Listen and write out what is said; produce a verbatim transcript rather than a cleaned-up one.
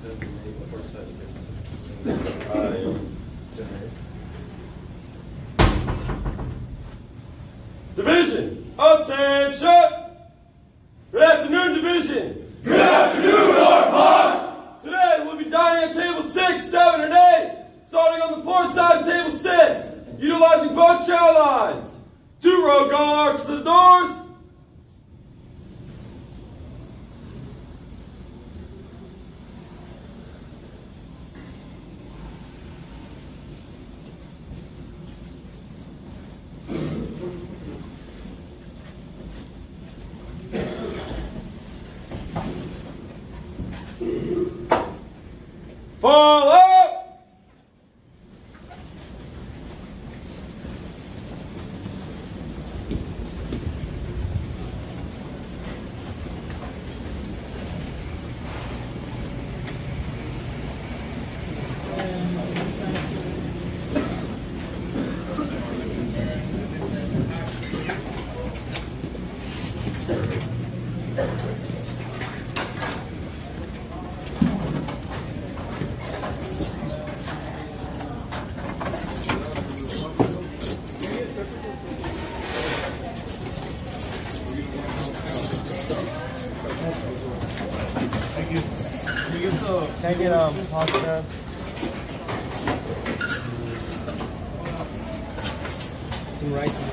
seven, eight, the first side of six. Uh, Division, attention! Good afternoon, Division. Good afternoon, Arpod. Today we'll be dining at table six, seven, and eight, starting on the port side of table six, utilizing both chow lines. Two row guards to the doors. Fall out! Thank you. Can you get the, can I get um pasta? Some rice.